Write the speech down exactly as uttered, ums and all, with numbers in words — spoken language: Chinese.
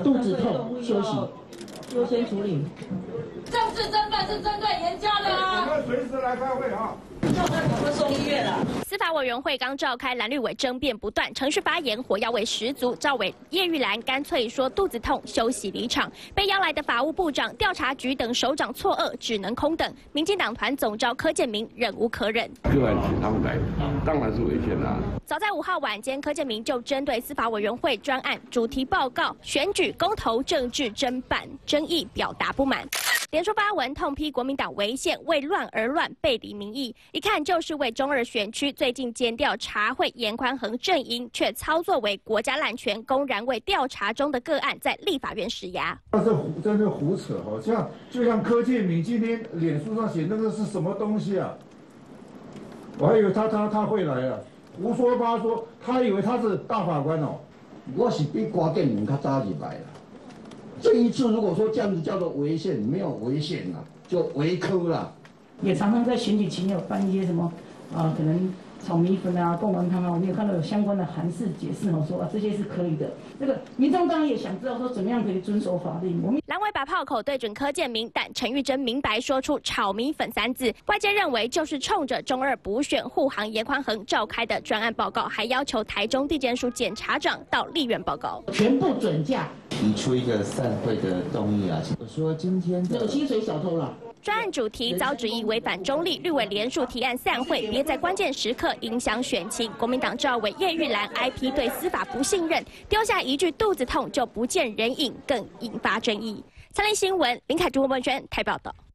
肚子痛休息优先处理。 政治侦办是针对严家的啊。 我们随时来开会啊。 要不然我们送医院了。 司法委员会刚召开，蓝绿委争辩不断，程序发言火药味十足。赵委叶玉兰干脆说肚子痛，休息离场。被邀来的法务部长、调查局等首长错愕，只能空等。民进党团总召柯建铭忍无可忍， 个案请他们来，当然是违宪啦。 早在五号晚间，柯建铭就针对司法委员会专案主题报告、选举公投政治侦办争议表达不满。 连书发文痛批国民党违宪，为乱而乱，背离民意，一看就是为中二选区最近监调查会严宽恒阵营，却操作为国家滥权，公然为调查中的个案在立法院施压。 那这胡真是胡扯哦！像就像柯建铭今天脸书上写那个是什么东西啊？我还以为他他他会来了，胡说八说，他以为他是大法官哦。 我是比郭建铭较早入来了。 这一次如果说这样子叫做违宪，没有违宪了，就违科了。也常常在选举期有办一些什么啊、呃，可能炒米粉啊、贡丸汤啊，我们有看到有相关的函释解释哦，说啊这些是可以的。这个民众当然也想知道说怎么样可以遵守法令。我们蓝委把炮口对准柯建铭，但陈玉珍明白说出炒米粉三字，外界认为就是冲着中二补选护航严宽恒召开的专案报告，还要求台中地检署检察长到立院报告， 全部准假。 提出一个散会的动议啊，我说今天的有薪水小偷了。 专案主题遭质疑违反中立，绿委联署提案散会，别在关键时刻影响选情。国民党赵委叶玉兰 I P 对司法不信任，丢下一句肚子痛就不见人影，更引发争议。三立新闻林凯珠、文轩台报道。